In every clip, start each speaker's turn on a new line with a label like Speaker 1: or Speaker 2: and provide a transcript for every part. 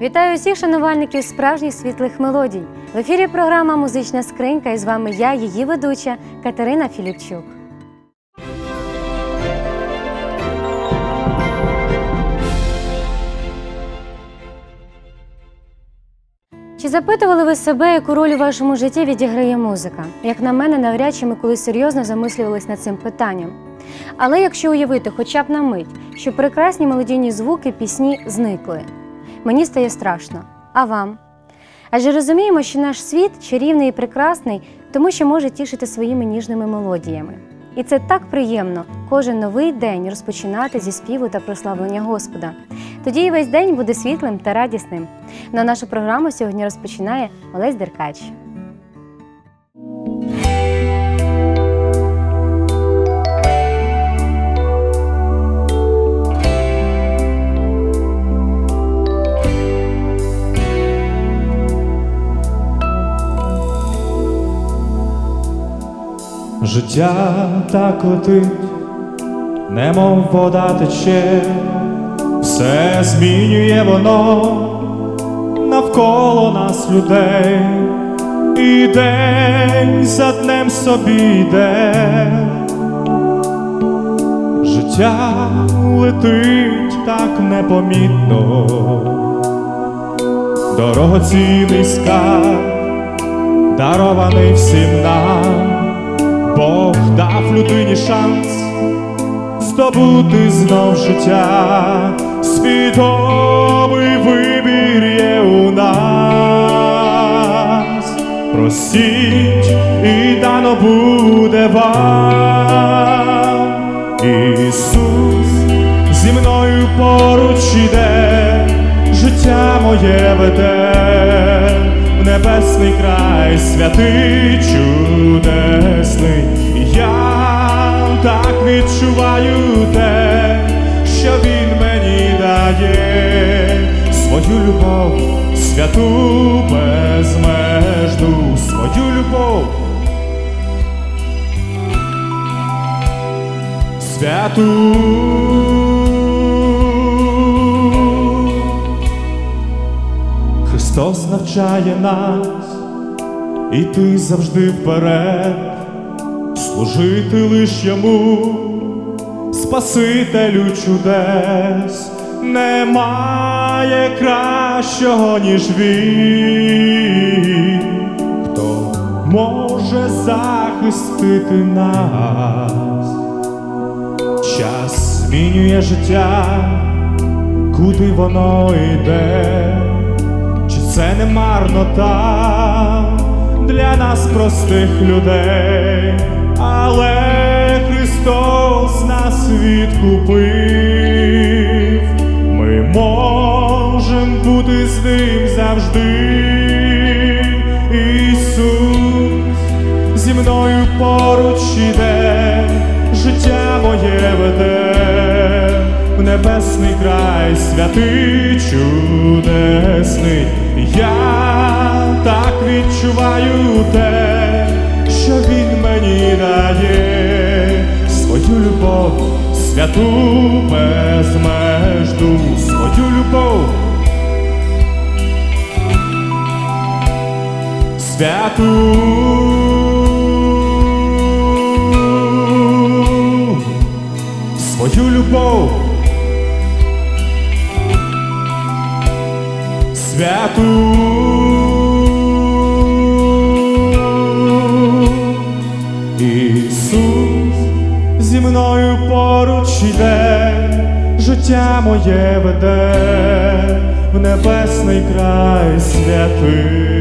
Speaker 1: Вітаю усіх шанувальників справжніх світлих мелодій. В ефірі програма «Музична скринька» і з вами я, її ведуча Катерина Філіпчук. Чи запитували ви себе, яку роль у вашому житті відіграє музика? Як на мене, навряд чи ми колись серйозно замислювались над цим питанням. Але якщо уявити хоча б на мить, що прекрасні мелодійні звуки пісні зникли, мені стає страшно. А вам? Адже розуміємо, що наш світ чарівний і прекрасний, тому що може тішити своїми ніжними мелодіями. І це так приємно кожен новий день розпочинати зі співу та прославлення Господа. Тоді і весь день буде світлим та радісним. На нашу програму сьогодні розпочинає Олесь Деркач.
Speaker 2: Життя так летить, немов вода тече, все змінює воно навколо нас людей, і день за днем собі йде. Життя летить так непомітно, дорогоцінний скарб, дарований всім нам. Бог дав людині шанс здобути знов життя, свідомий вибір є у нас. Просіть, і дано буде вам. Ісус зі мною поруч іде, життя моє веде в небесний край, святий, чудесний. Я так відчуваю те, що Він мені дає, свою любов, святу, безмежну, свою любов, святу. Христос навчає нас іти завжди вперед, служити лиш Йому, Спасителю чудес. Немає кращого, ніж Він, хто може захистити нас. Час змінює життя, куди воно йде. Це не марнота для нас, простих людей, але Христос нас відкупив. Ми можемо бути з Ним завжди. Ісус зі мною поруч іде, життя моє веде в небесний край, святий, чудесний. Я так відчуваю те, що Він мені дає, свою любов, святу, безмежну, свою любов, святу, свою любов, святу. Ісус зі мною поруч іде, життя моє веде в небесний край, святий.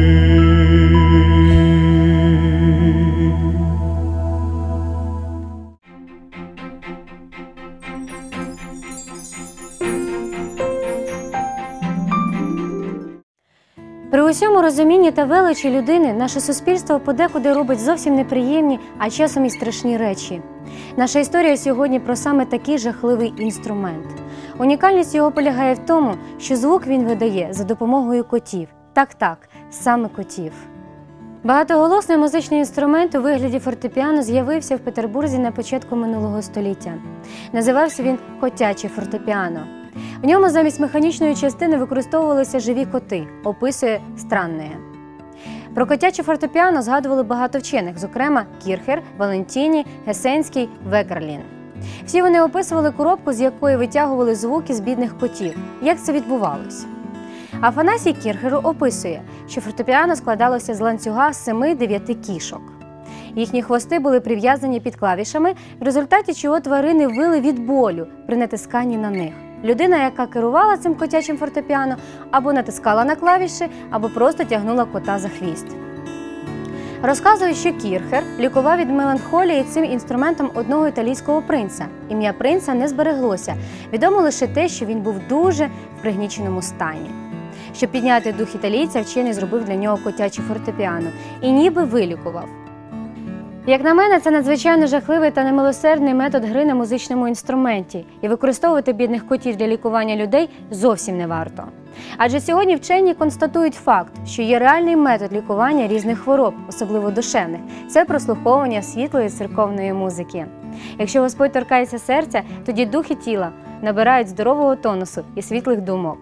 Speaker 1: При усьому розумінні та величі людини наше суспільство подекуди робить зовсім неприємні, а часом і страшні речі. Наша історія сьогодні про саме такий жахливий інструмент. Унікальність його полягає в тому, що звук він видає за допомогою котів. Так, саме котів. Багатоголосний музичний інструмент у вигляді фортепіано з'явився в Петербурзі на початку минулого століття. Називався він «котяче фортепіано». В ньому замість механічної частини використовувалися живі коти, описує Странне. Про котяче фортепіано згадували багато вчених, зокрема Кірхер, Валентіні, Гесенський, Векерлін. Всі вони описували коробку, з якої витягували звуки з бідних котів. Як це відбувалося? Афанасій Кірхер описує, що фортепіано складалося з ланцюга з 7-9 кішок. Їхні хвости були прив'язані під клавішами, в результаті чого тварини вили від болю при натисканні на них. Людина, яка керувала цим котячим фортепіано, або натискала на клавіші, або просто тягнула кота за хвіст. Розказує, що Кірхер лікував від меланхолії цим інструментом одного італійського принца. Ім'я принца не збереглося. Відомо лише те, що він був дуже в пригніченому стані. Щоб підняти дух італійця, вчений зробив для нього котяче фортепіано і ніби вилікував. Як на мене, це надзвичайно жахливий та немилосердний метод гри на музичному інструменті, і використовувати бідних котів для лікування людей зовсім не варто. Адже сьогодні вчені констатують факт, що є реальний метод лікування різних хвороб, особливо душевних – це прослуховування світлої церковної музики. Якщо Господь торкається серця, тоді дух і тіло набирають здорового тонусу і світлих думок.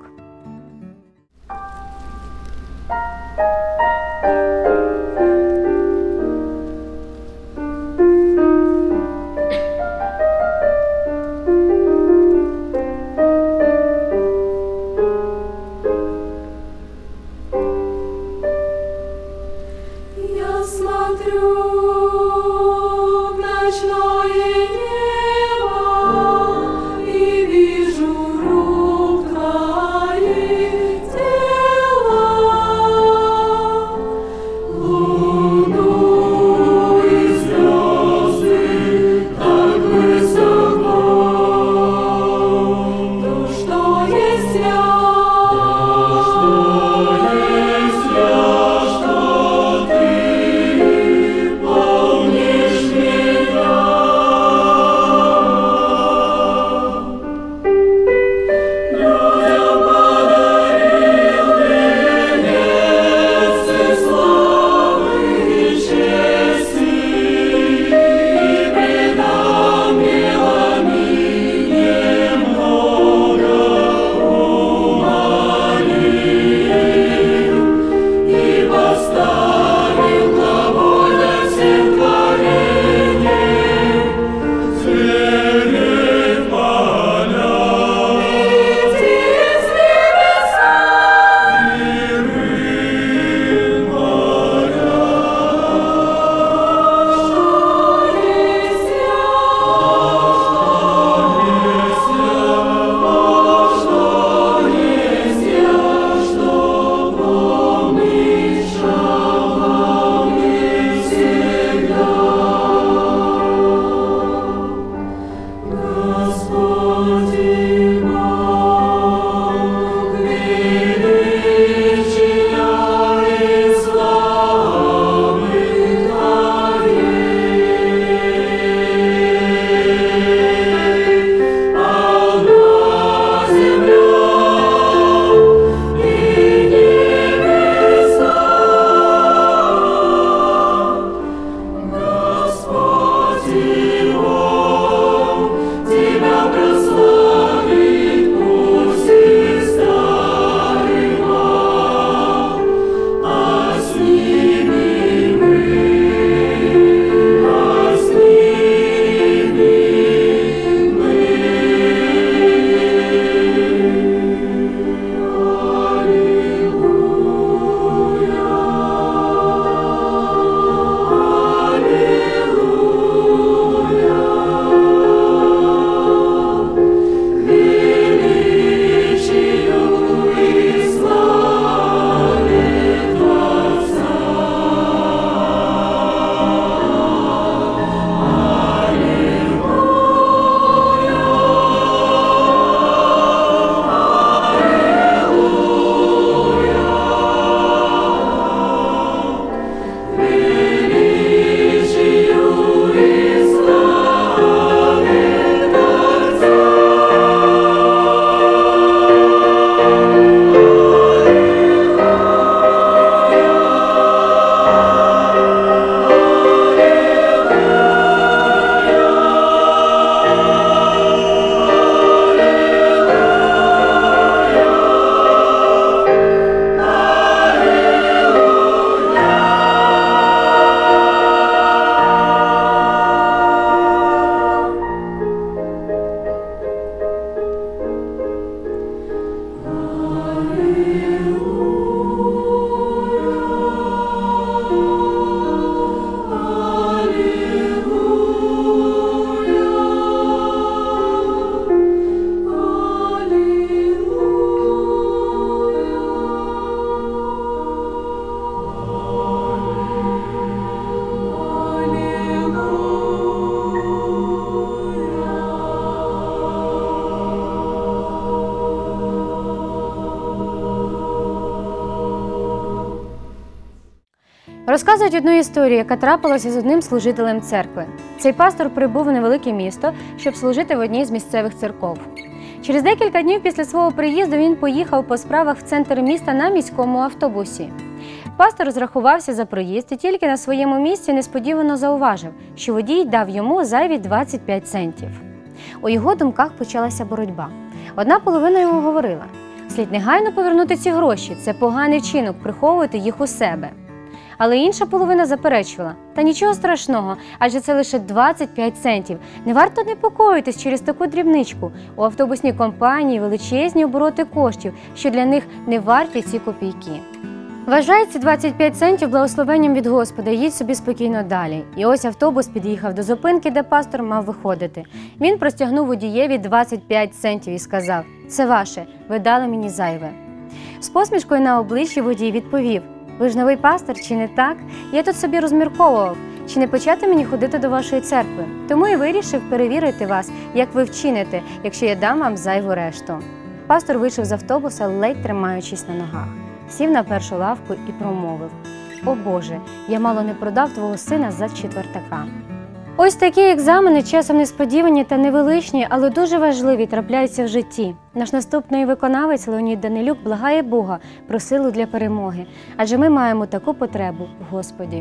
Speaker 1: Розказують одну історію, яка трапилася з одним служителем церкви. Цей пастор прибув в невелике місто, щоб служити в одній з місцевих церков. Через декілька днів після свого приїзду він поїхав по справах в центр міста на міському автобусі. Пастор розрахувався за проїзд і тільки на своєму місці несподівано зауважив, що водій дав йому зайві 25 центів. У його думках почалася боротьба. Одна половина йому говорила: слід негайно повернути ці гроші, це поганий вчинок приховувати їх у себе. Але інша половина заперечувала: та нічого страшного, адже це лише 25 центів. Не варто непокоїтись через таку дрібничку. У автобусній компанії величезні обороти коштів, що для них не варті ці копійки. Вважай ці 25 центів благословенням від Господа і їдь собі спокійно далі. І ось автобус під'їхав до зупинки, де пастор мав виходити. Він простягнув водієві 25 центів і сказав: це ваше, ви дали мені зайве. З посмішкою на обличчі водій відповів: ви ж новий пастор, чи не так? Я тут собі розмірковував, чи не почати мені ходити до вашої церкви. Тому і вирішив перевірити вас, як ви вчините, якщо я дам вам зайву решту. Пастор вийшов з автобуса, ледь тримаючись на ногах. Сів на першу лавку і промовив: «О Боже, я мало не продав твого сина за четвертака». Ось такі екзамени, часом несподівані та невеличні, але дуже важливі, трапляються в житті. Наш наступний виконавець Леонід Данилюк благає Бога про силу для перемоги, адже ми маємо таку потребу в Господі.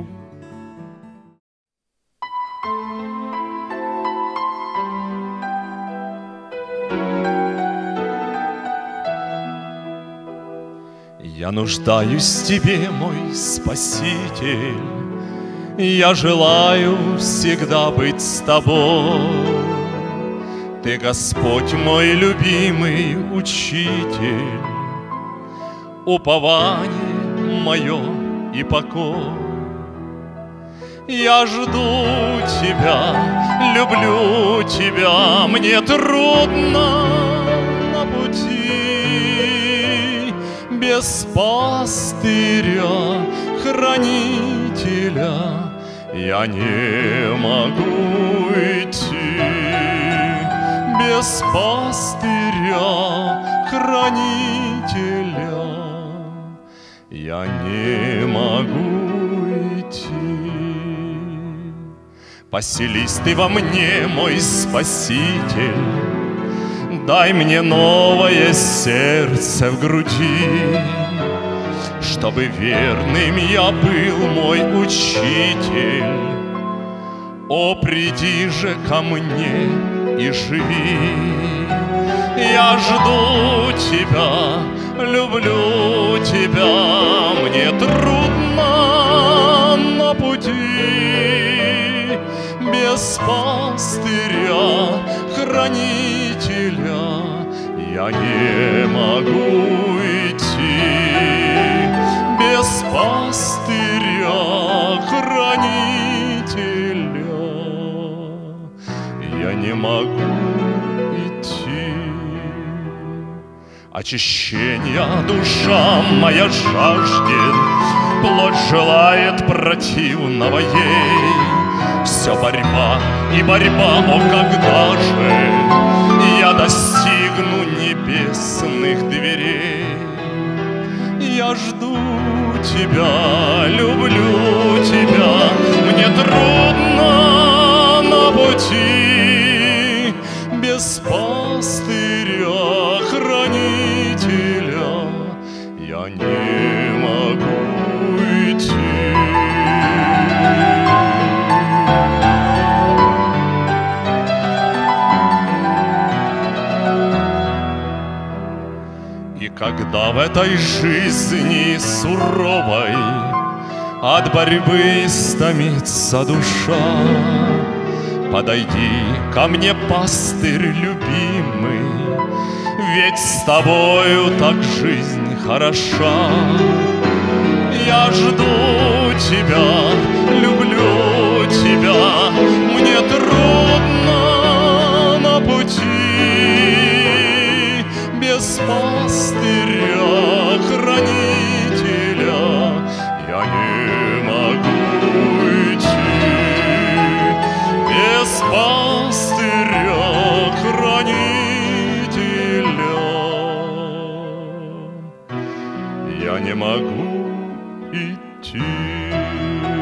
Speaker 2: Я нуждаюсь в Тебе, мой Спаситель, я желаю всегда быть с Тобой. Ты, Господь мой любимый Учитель, упование мое и покой. Я жду Тебя, люблю Тебя, мне трудно на пути. Без пастыря, хранителя я не могу идти. Без пастыря, хранителя я не могу идти. Поселись Ты во мне, мой Спаситель, дай мне новое сердце в груди, чтобы верным я был, мой Учитель. О, приди же ко мне и живи. Я жду Тебя, люблю Тебя, мне трудно на пути. Без пастыря, хранителя я не могу идти. Без пастыря, хранителя я не могу идти. Очищения душа моя жаждет, плоть желает противного ей. Все борьба и борьба, о, когда же я достигну небесных дверей? Я жду Тебя, люблю Тебя, мне трудно на пути. Без пастыря, хранителя я не могу идти. И когда в этой жизни суровой от борьбы истомится душа, подойди ко мне, пастырь любимый, ведь с тобою так жизнь хороша. Я жду Тебя, люблю Тебя, мне трудно на пути. Без пастыря, хранителя я не могу идти. Без пастыря, хранителя я не могу идти.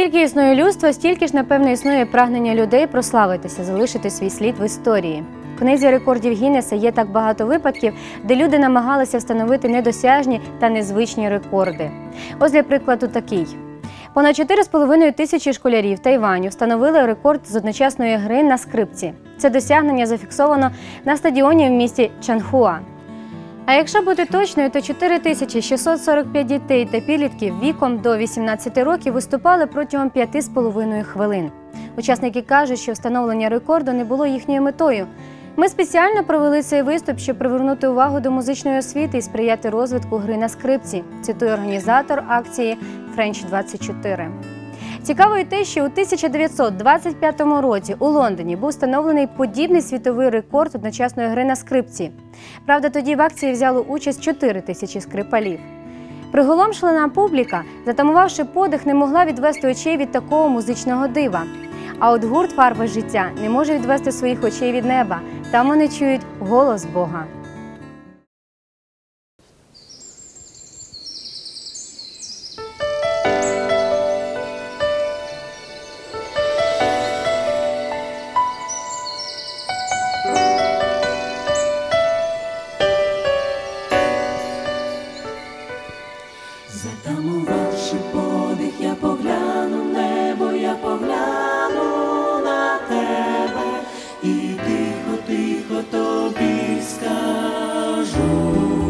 Speaker 1: Скільки існує людство, стільки ж, напевно, існує прагнення людей прославитися, залишити свій слід в історії. В книзі рекордів Гіннеса є так багато випадків, де люди намагалися встановити недосяжні та незвичні рекорди. Ось, для прикладу, такий. Понад 4,5 тисячі школярів Тайваню встановили рекорд з одночасної гри на скрипці. Це досягнення зафіксовано на стадіоні в місті Чанхуа. А якщо бути точною, то 4645 дітей та підлітків віком до 18 років виступали протягом 5,5 хвилин. Учасники кажуть, що встановлення рекорду не було їхньою метою. Ми спеціально провели цей виступ, щоб привернути увагу до музичної освіти і сприяти розвитку гри на скрипці, цитує організатор акції French24. Цікаво і те, що у 1925 році у Лондоні був встановлений подібний світовий рекорд одночасної гри на скрипці. Правда, тоді в акції взяло участь 4 тисячі скрипалів. Приголомшлена публіка, затамувавши подих, не могла відвести очей від такого музичного дива. А от гурт «Фарба життя» не може відвести своїх очей від неба. Там вони чують голос Бога.
Speaker 3: Затамувавши подих, я погляну в небо, я погляну на тебе і тихо-тихо тобі скажу.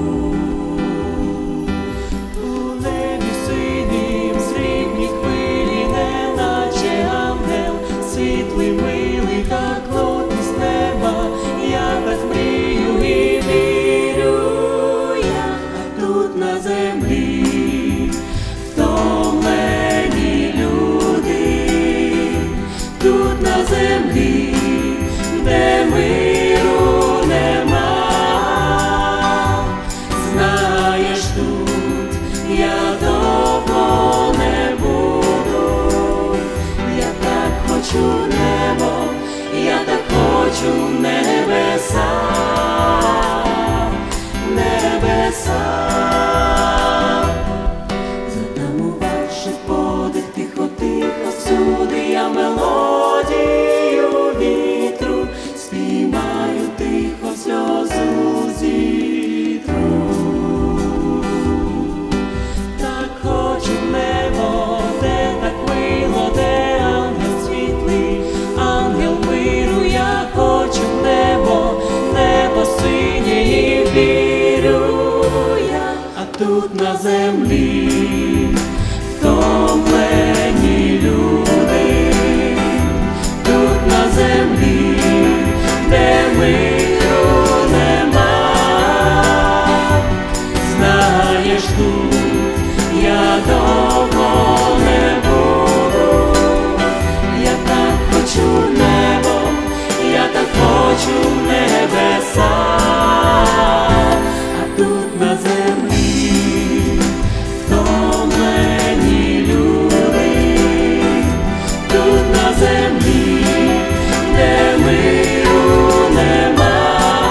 Speaker 3: У небі синім срібні хвилі, неначе ангел, світлий, милий, так лотний з неба, я так мрію і вірю, я тут на землі. Тут на землі, де миру нема, знаєш, тут я довго не буду, я так хочу небо, я так хочу небеса, небеса. Затамувавши подих, тихо-тихо, всюди я мелодію вітру спіймаю, тихо сльозу зітру. Так хочу небо, де так мило, де ангел світлий, ангел миру, я хочу небо, небо синє і вірю я, а тут на землі втомлені люди, тут на землі, де миру нема, знаєш, тут я довго не буду, я так хочу небо, я так хочу небеса, а тут на землі втомлені люди, тут на землі, де миру нема,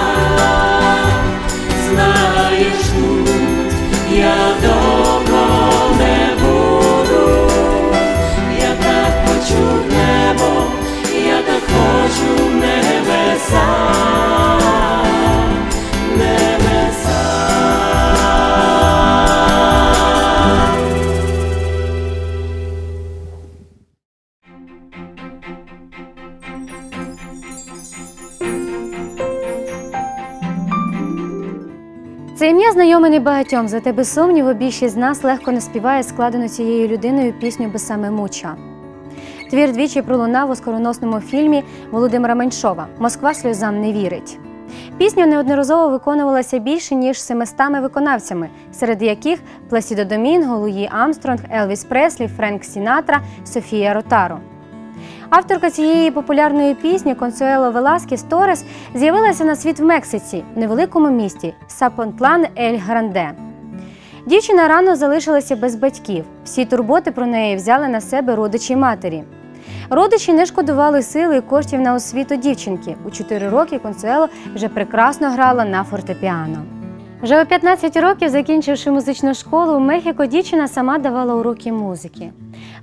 Speaker 3: знаєш, тут я довго не буду, я так хочу небо, я так хочу небеса, небеса.
Speaker 1: Це ім'я знайоме не багатьом, зате без сумніву більшість з нас легко не співає складену цією людиною пісню «Бесаме мучо». Твір двічі пролунав у скороносному фільмі Володимира Меньшова «Москва сльозам не вірить». Пісня неодноразово виконувалася більше, ніж 700 виконавцями, серед яких Пласідо Домінго, Луї Армстронг, Елвіс Преслі, Френк Сінатра, Софія Ротаро. Авторка цієї популярної пісні Консуело Веласкес Торес з'явилася на світ в Мексиці, в невеликому місті Сапонтлан-ель-Гранде. Дівчина рано залишилася без батьків. Всі турботи про неї взяли на себе родичі матері. Родичі не шкодували сили і коштів на освіту дівчинки. У 4 роки Консуело вже прекрасно грала на фортепіано. Вже у 15 років, закінчивши музичну школу у Мехіко, дівчина сама давала уроки музики.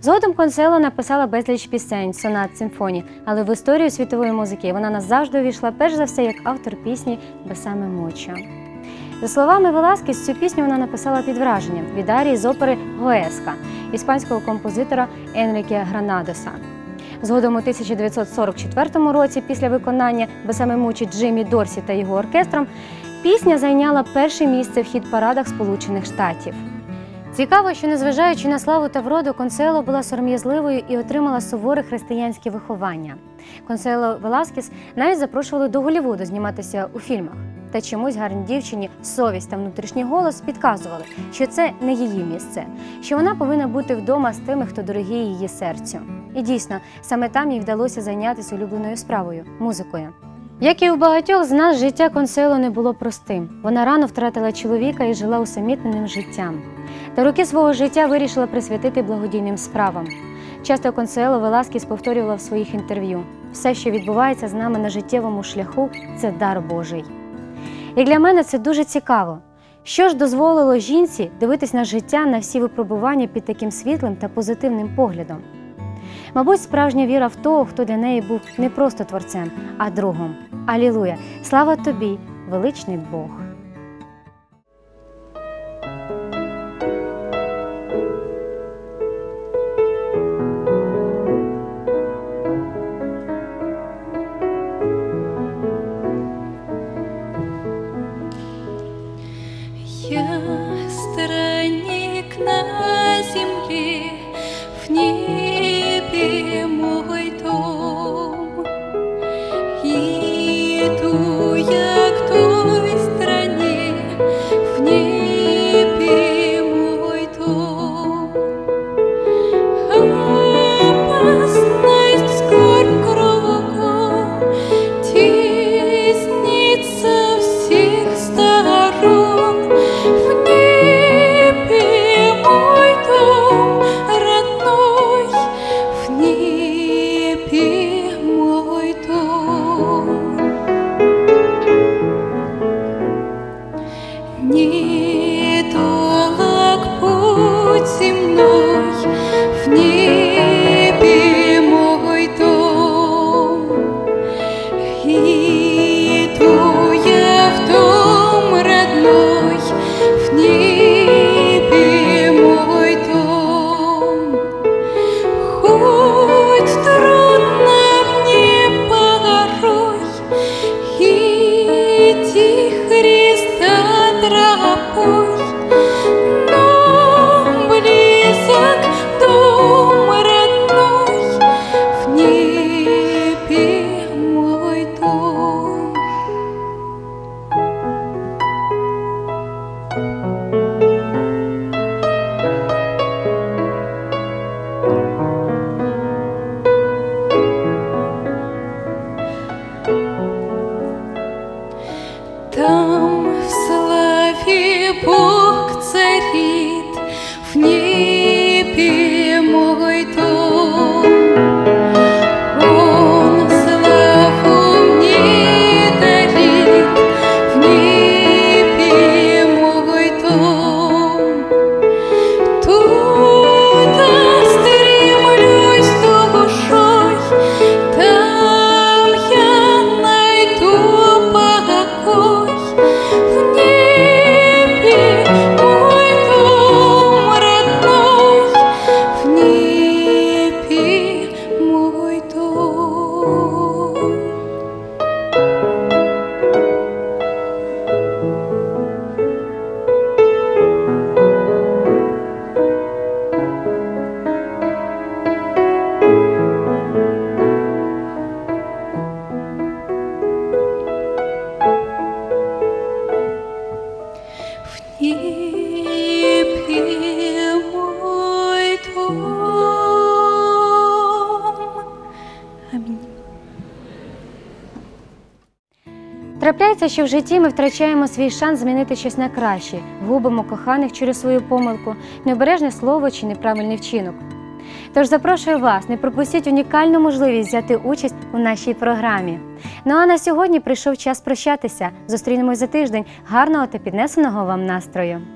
Speaker 1: Згодом Консуело написала безліч пісень, сонат, симфоній, але в історію світової музики вона назавжди увійшла перш за все як автор пісні «Бесаме мучо». За словами Веласкес, цю пісню вона написала під враженням від арії з опери «Гоеска» іспанського композитора Енріке Гранадоса. Згодом у 1944 році, після виконання «Бесаме мучо» Джиммі Дорсі та його оркестром, пісня зайняла перше місце в хіт-парадах Сполучених Штатів. Цікаво, що незважаючи на славу та вроду, Консуело була сором'язливою і отримала суворе християнське виховання. Консуело Веласкес навіть запрошували до Голлівуду зніматися у фільмах. Та чомусь гарній дівчині совість та внутрішній голос підказували, що це не її місце, що вона повинна бути вдома з тими, хто дорогий її серцю. І дійсно, саме там їй вдалося зайнятися улюбленою справою – музикою. Як і у багатьох з нас, життя Консуело не було простим. Вона рано втратила чоловіка і жила усамітненим життям. Та роки свого життя вирішила присвятити благодійним справам. Часто Консуело Веласкес повторювала в своїх інтерв'ю: «Все, що відбувається з нами на життєвому шляху – це дар Божий». І для мене це дуже цікаво. Що ж дозволило жінці дивитись на життя, на всі випробування під таким світлим та позитивним поглядом? Мабуть, справжня віра в того, хто для неї був не просто творцем, а другом. Алілуя! Слава тобі, величний Бог!
Speaker 3: Я странник на земле, в небе мой дом. Иду я к той стране, в небе мой дом. Опасность, скорбь кругом теснится всех сторон. В небе мой дом родной, в небе мой дом. Недолг путь земной, в небе мой дом. Иду я в дом родной, в небе мой дом. Хоть трудно мне порой идти Христа тропой, но близок дом родной, в небе мой дом. Там в славе Бог царит, в небе мой дом. Он славу мне дарит, в небе мой дом. Туда стремлюсь душой, там я найду покой. В небе мой дом родной, в небе мой дом. В небе мой дом. Амінь.
Speaker 1: Трапляється, що в житті ми втрачаємо свій шанс змінити щось на краще, губимо коханих через свою помилку, необережне слово чи неправильний вчинок. Тож запрошую вас, не пропустіть унікальну можливість взяти участь у нашій програмі. Ну а на сьогодні прийшов час прощатися. Зустрінемось за тиждень. Гарного та піднесеного вам настрою!